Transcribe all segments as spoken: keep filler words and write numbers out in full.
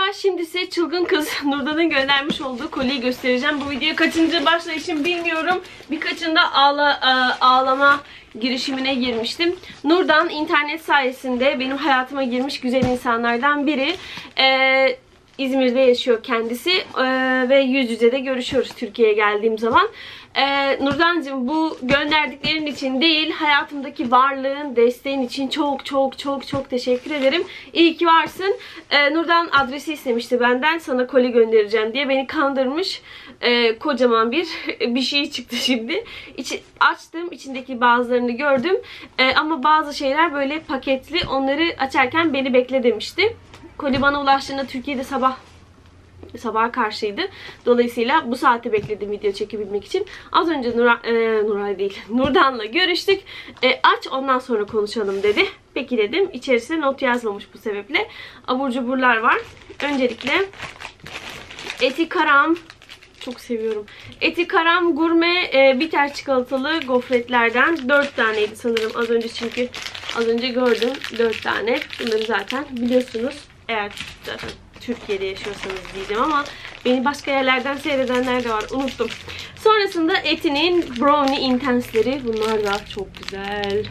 Şimdi size çılgın kız Nurdan'ın göndermiş olduğu kolyeyi göstereceğim. Bu videoya kaçıncı başlayışım bilmiyorum. Birkaçında ağla, ağlama girişimine girmiştim. Nurdan internet sayesinde benim hayatıma girmiş güzel insanlardan biri. Ee, İzmir'de yaşıyor kendisi ee, ve yüz yüze de görüşüyoruz Türkiye'ye geldiğim zaman. Ee, Nurdancığım, bu gönderdiklerin için değil, hayatımdaki varlığın, desteğin için çok çok çok çok teşekkür ederim. İyi ki varsın. Ee, Nurdan adresi istemişti benden, sana kolye göndereceğim diye beni kandırmış. Ee, kocaman bir bir şey çıktı şimdi. İçi, açtım, içindeki bazılarını gördüm. Ee, ama bazı şeyler böyle paketli, onları açarken beni bekle demişti. Kolye bana ulaştığında Türkiye'de sabah sabah karşıydı. Dolayısıyla bu saati bekledim video çekebilmek için. Az önce Nur, e, Nuray değil, Nurdan'la görüştük. E, aç ondan sonra konuşalım dedi. Peki dedim. İçerisine not yazmamış bu sebeple. Abur cuburlar var. Öncelikle Eti Karam. Çok seviyorum. Eti Karam gurme e, bitter çikolatalı gofretlerden dört taneydi sanırım az önce, çünkü az önce gördüm dört tane. Bunları zaten biliyorsunuz. Eğer zaten Türkiye'de yaşıyorsanız diyeceğim ama beni başka yerlerden seyredenler de var. Unuttum. Sonrasında Eti'nin Brownie Intense'leri. Bunlar da çok güzel.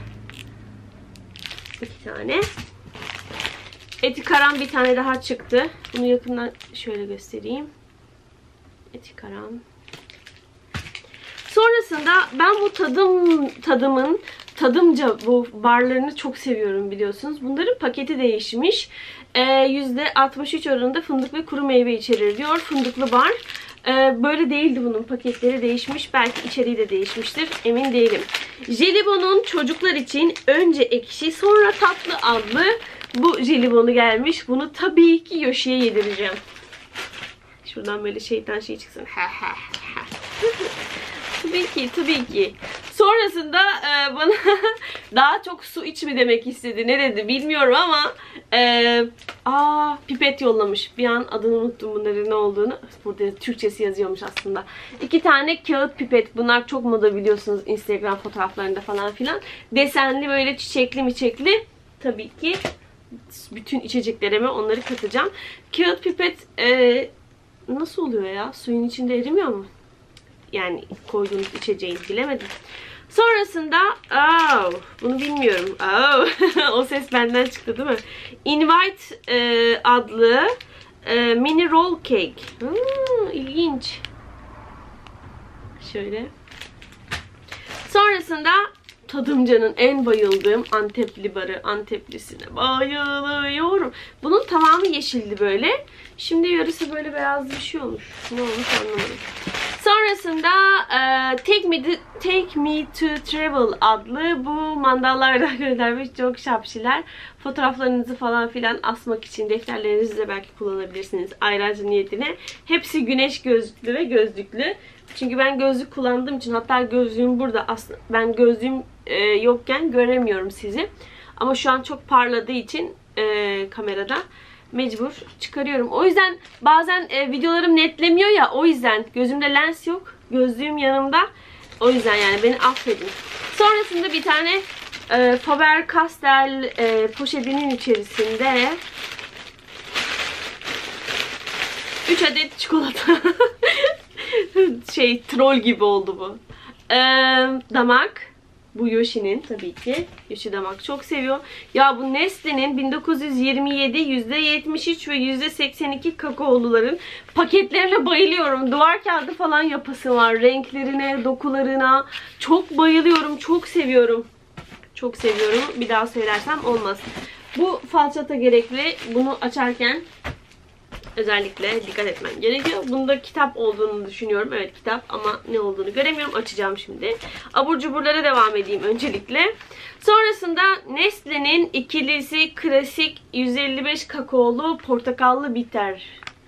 İki tane. Eti Karam bir tane daha çıktı. Bunu yakından şöyle göstereyim. Eti Karam. Sonrasında ben bu tadım tadımın tadımca bu barlarını çok seviyorum biliyorsunuz. Bunların paketi değişmiş. Ee, yüzde altmış üç oranında fındık ve kuru meyve içerir diyor. Fındıklı bar. Ee, böyle değildi bunun. Paketleri değişmiş. Belki içeriği de değişmiştir. Emin değilim. Jelibon'un çocuklar için önce ekşi sonra tatlı adlı bu jelibonu gelmiş. Bunu tabii ki Yoshi'ye yedireceğim. Şuradan böyle şeytan şey çıksın. Tabii ki, tabii ki. Sonrasında e, bana daha çok su iç mi demek istedi, ne dedi bilmiyorum ama e, aa, pipet yollamış. Bir an adını unuttum bunların ne olduğunu. Burada Türkçesi yazıyormuş aslında. İki tane kağıt pipet. Bunlar çok moda biliyorsunuz, Instagram fotoğraflarında falan filan. Desenli böyle çiçekli miçekli. Tabii ki bütün içeceklerime onları katacağım. Kağıt pipet e, nasıl oluyor ya? Suyun içinde erimiyor mu? Yani koyduğunuz içeceğin, bilemedim. Sonrasında oh, bunu bilmiyorum. Oh, o ses benden çıktı değil mi? Invite e, adlı e, mini roll cake. Hmm, ilginç. Şöyle. Sonrasında Tadımca'nın en bayıldığım Antepli barı. Anteplisine bayılıyorum. Bunun tamamı yeşildi böyle. Şimdi yarısı böyle beyaz bir şey olmuş. Ne olmuş anlamadım. Sonrasında e, Take Me, Take Me to Travel adlı bu mandallardan göndermiş çok şapşiler. Fotoğraflarınızı falan filan asmak için defterlerinizi de belki kullanabilirsiniz ayrıca niyetine. Hepsi güneş gözlüklü ve gözlüklü. Çünkü ben gözlük kullandığım için, hatta gözlüğüm burada, aslında ben gözlüğüm e, yokken göremiyorum sizi. Ama şu an çok parladığı için e, kamerada mecbur çıkarıyorum. O yüzden bazen e, videolarım netlemiyor ya, o yüzden gözümde lens yok. Gözlüğüm yanımda. O yüzden yani beni affedin. Sonrasında bir tane e, Faber-Castell e, poşetinin içerisinde üç adet çikolata. şey troll gibi oldu bu. Ee, damak. Bu Yoshi'nin tabii ki. Yoshi damak çok seviyor. Ya bu Nestle'nin bin dokuz yüz yirmi yedi yüzde yetmiş üç ve yüzde seksen iki kakaoluların paketlerine bayılıyorum. Duvar kağıdı falan yapısı var. Renklerine, dokularına. Çok bayılıyorum. Çok seviyorum. Çok seviyorum. Bir daha söylersem olmaz. Bu falçata gerekli. Bunu açarken özellikle dikkat etmem gerekiyor. Bunda kitap olduğunu düşünüyorum. Evet, kitap ama ne olduğunu göremiyorum. Açacağım şimdi. Abur cuburlara devam edeyim öncelikle. Sonrasında Nestle'nin ikilisi klasik yüz elli beş kakaolu portakallı bitter.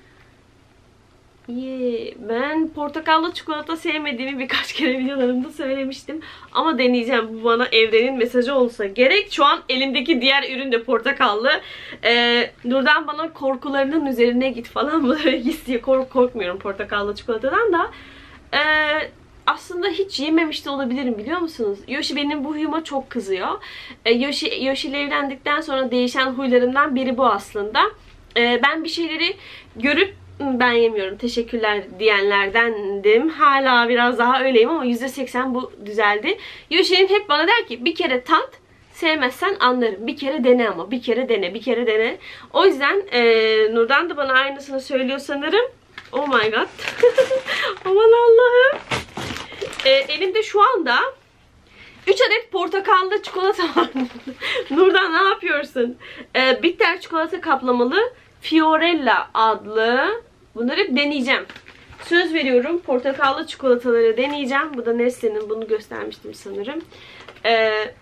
Yeah. Ben portakallı çikolata sevmediğimi birkaç kere videolarımda söylemiştim. Ama deneyeceğim. Bu bana evrenin mesajı olsa gerek. Şu an elimdeki diğer ürün de portakallı. Ee, Nurdan bana korkularının üzerine git falan mı istiyor. Kork korkmuyorum portakallı çikolatadan da. Ee, aslında hiç yememiş de olabilirim, biliyor musunuz? Yoshi benim bu huyuma çok kızıyor. Ee, Yoshi, Yoshi ile evlendikten sonra değişen huylarımdan biri bu aslında. Ee, ben bir şeyleri görüp ben yemiyorum teşekkürler diyenlerdendim. Hala biraz daha öyleyim ama yüzde seksen bu düzeldi. Yoşi'nin hep bana der ki bir kere tat, sevmezsen anlarım. Bir kere dene ama. Bir kere dene. Bir kere dene. O yüzden e, Nurdan da bana aynısını söylüyor sanırım. Oh my god. Aman Allah'ım. E, elimde şu anda üç adet portakallı çikolata var. Nurdan ne yapıyorsun? E, bitter çikolata kaplamalı Fiorella adlı. Bunları hep deneyeceğim. Söz veriyorum. Portakallı çikolataları deneyeceğim. Bu da Nestle'nin. Bunu göstermiştim sanırım. Eee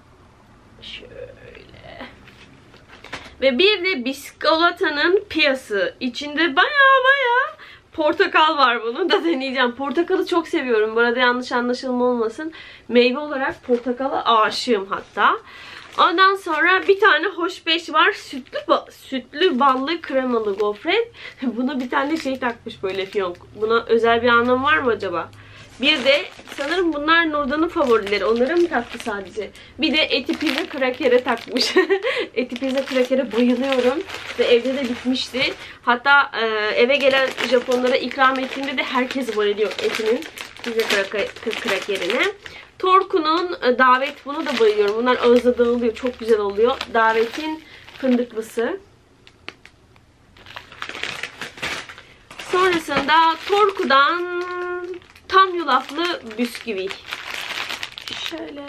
Şöyle. Ve bir de biskolatanın piyası. İçinde baya baya portakal var, bunu da deneyeceğim. Portakalı çok seviyorum. Bu arada yanlış anlaşılma olmasın. Meyve olarak portakala aşığım hatta. Ondan sonra bir tane hoş beş var. Sütlü, ba sütlü ballı kremalı gofret. Buna bir tane şey takmış böyle fiyonk. Buna özel bir anlamı var mı acaba? Bir de sanırım bunlar Nurdan'ın favorileri. Onlara mı taktı sadece? Bir de eti pizza krakere takmış. Eti pizza krakere bayılıyorum. Ve evde de bitmişti. Hatta e, eve gelen Japonlara ikram ettiğimde de herkes bayılıyor etinin pizza krakerine. Torku'nun e, davet, bunu da bayılıyorum. Bunlar ağızda dağılıyor. Çok güzel oluyor. Davet'in fındıklısı. Sonrasında Torku'dan tam yulaflı bisküvi. Şöyle.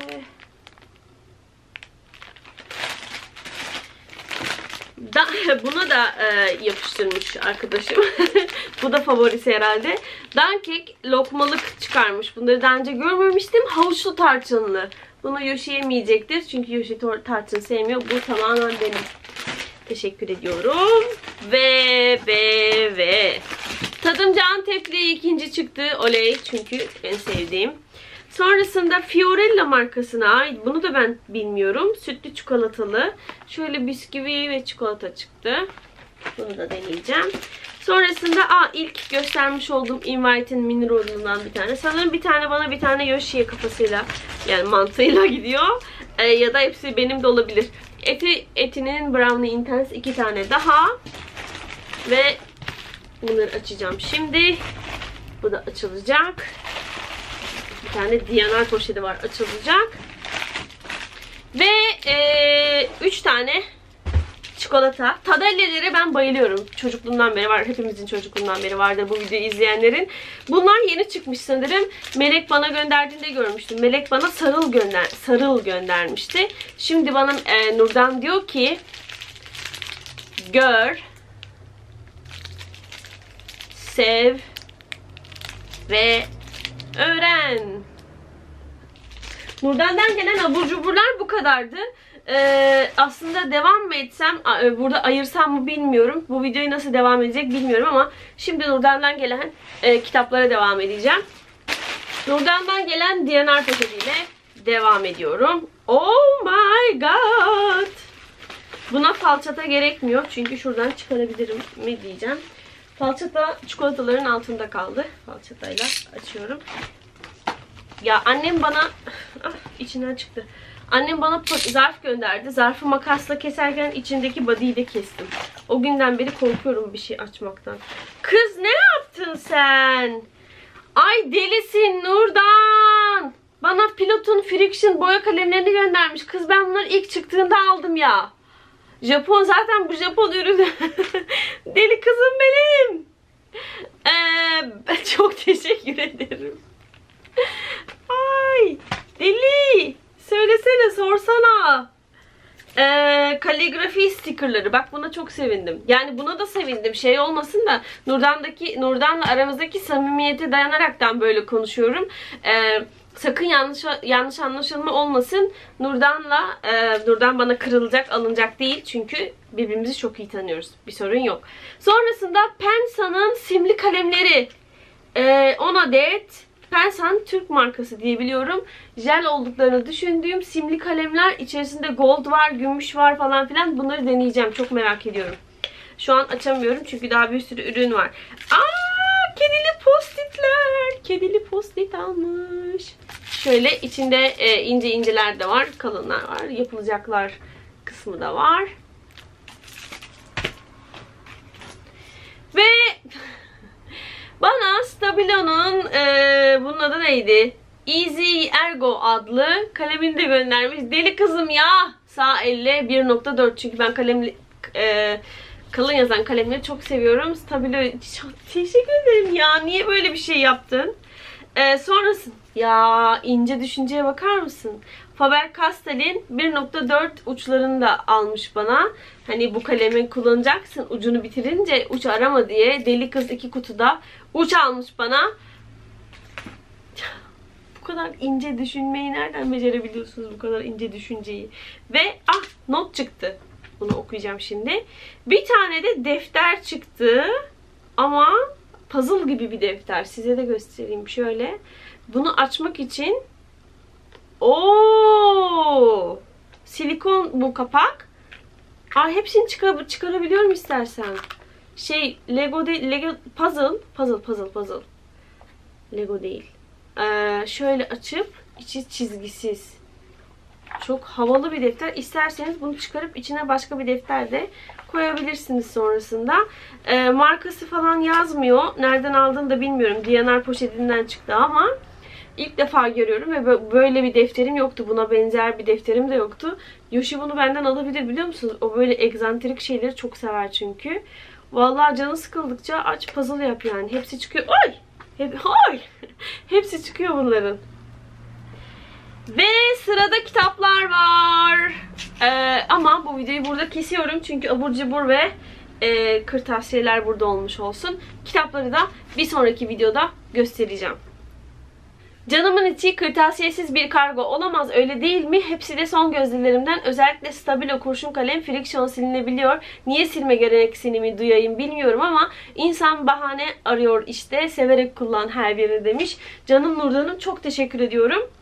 Da, buna da e, yapıştırmış arkadaşım. Bu da favorisi herhalde. Dankek lokmalık çıkarmış. Bunları daha önce görmemiştim. Havuçlu tarçınlı. Bunu Yoshi yemeyecektir. Çünkü Yoshi tarçın sevmiyor. Bu tamamen benim. Teşekkür ediyorum. Ve ve ve. Tadımcı Antepli ikinci çıktı. Oley. Çünkü en sevdiğim. Sonrasında Fiorella markasına ait. Bunu da ben bilmiyorum. Sütlü çikolatalı. Şöyle bisküvi ve çikolata çıktı. Bunu da deneyeceğim. Sonrasında aa, ilk göstermiş olduğum Invite'in mini rolundan bir tane. Sanırım bir tane bana, bir tane Yoshi'ye kafasıyla, yani mantığıyla gidiyor. Ee, ya da hepsi benim de olabilir. Eti, etinin Brownie Intense iki tane daha. Ve bunları açacağım şimdi. Bu da açılacak. Bir tane D N R poşeti var, açılacak. Ve ee, üç tane çikolata. Tadellilere ben bayılıyorum. Çocukluğumdan beri var. Hepimizin çocukluğundan beri vardır bu videoyu izleyenlerin. Bunlar yeni çıkmış sanırım. Melek bana gönderdiğinde görmüştüm. Melek bana sarıl gönder sarıl göndermişti. Şimdi bana e, Nurdan diyor ki gör, sev ve öğren. Nurdan'dan gelen abur cuburlar bu kadardı. Ee, aslında devam mı etsem, burada ayırsam mı bilmiyorum. Bu videoyu nasıl devam edecek bilmiyorum ama şimdi Nurdan'dan gelen e, kitaplara devam edeceğim. Nurdan'dan gelen D N R paketiyle devam ediyorum. Oh my god! Buna falçata gerekmiyor çünkü şuradan çıkarabilirim mi diyeceğim. Falçata çikolataların altında kaldı. Falçatayla açıyorum. Ya annem bana ah, içinden çıktı. Annem bana zarf gönderdi. Zarfı makasla keserken içindeki body'yi de kestim. O günden beri korkuyorum bir şey açmaktan. Kız ne yaptın sen? Ay delisin Nurdan. Bana Pilot'un Friction boya kalemlerini göndermiş. Kız ben bunları ilk çıktığında aldım ya. Japon, zaten bu Japon ürünü. Deli kızım benim. Ee, çok teşekkür ederim. Ay deli. Söylesene, sorsana. Ee, kaligrafi stickerları. Bak buna çok sevindim. Yani buna da sevindim. Şey olmasın da Nurdan'daki Nurdan'la aramızdaki samimiyete dayanaraktan böyle konuşuyorum. Ee, sakın yanlış yanlış anlaşılma olmasın. Nurdan'la e, Nurdan bana kırılacak, alınacak değil. Çünkü birbirimizi çok iyi tanıyoruz. Bir sorun yok. Sonrasında Pensa'nın simli kalemleri. Ee, on adet. Pensan Türk markası diye biliyorum. Jel olduklarını düşündüğüm simli kalemler. İçerisinde gold var, gümüş var falan filan. Bunları deneyeceğim. Çok merak ediyorum. Şu an açamıyorum çünkü daha bir sürü ürün var. Aa, kedili postitler. Kedili postit almış. Şöyle içinde e, ince inceler de var. Kalınlar var. Yapılacaklar kısmı da var. bunun adı neydi? Easy Ergo adlı kalemini de göndermiş. Deli kızım ya. Sağ elle bir nokta dört. Çünkü ben kalemli e, kalın yazan kalemleri çok seviyorum. Stabilo, çok teşekkür ederim ya. Niye böyle bir şey yaptın? E, sonrası ya, ince düşünceye bakar mısın? Faber-Castell'in bir nokta dört uçlarını da almış bana. Hani bu kalemi kullanacaksın, ucunu bitirince uç arama diye. Deli kız iki kutuda uç almış bana. Bu kadar ince düşünmeyi nereden becerebiliyorsunuz, bu kadar ince düşünceyi? Ve ah, not çıktı. Bunu okuyacağım şimdi. Bir tane de defter çıktı. Ama puzzle gibi bir defter. Size de göstereyim şöyle. Bunu açmak için ooo, silikon bu kapak. Aa, hepsini çıkar çıkarabiliyorum istersen. Şey, Lego değil, Lego puzzle, puzzle, puzzle, puzzle. Lego değil. Ee, şöyle açıp içi çizgisiz. Çok havalı bir defter. İsterseniz bunu çıkarıp içine başka bir defter de koyabilirsiniz sonrasında. Ee, markası falan yazmıyor. Nereden aldığını da bilmiyorum. D and R poşetinden çıktı ama İlk defa görüyorum ve böyle bir defterim yoktu. Buna benzer bir defterim de yoktu. Yoshi bunu benden alabilir, biliyor musunuz? O böyle egzantrik şeyleri çok sever çünkü. Vallahi canı sıkıldıkça aç puzzle yap yani. Hepsi çıkıyor. Ay! Hep, ay! Hepsi çıkıyor bunların. Ve sırada kitaplar var. Ee, ama bu videoyu burada kesiyorum. Çünkü abur cubur ve e, kırtasiyeler burada olmuş olsun. Kitapları da bir sonraki videoda göstereceğim. Canımın içi kırtasiyesiz bir kargo olamaz, öyle değil mi? Hepsi de son gözlülerimden. Özellikle Stabilo kurşun kalem friksiyon silinebiliyor. Niye silme gereksinimi duyayım bilmiyorum ama insan bahane arıyor işte. Severek kullan her birini demiş. Canım Nurdan'ım, çok teşekkür ediyorum.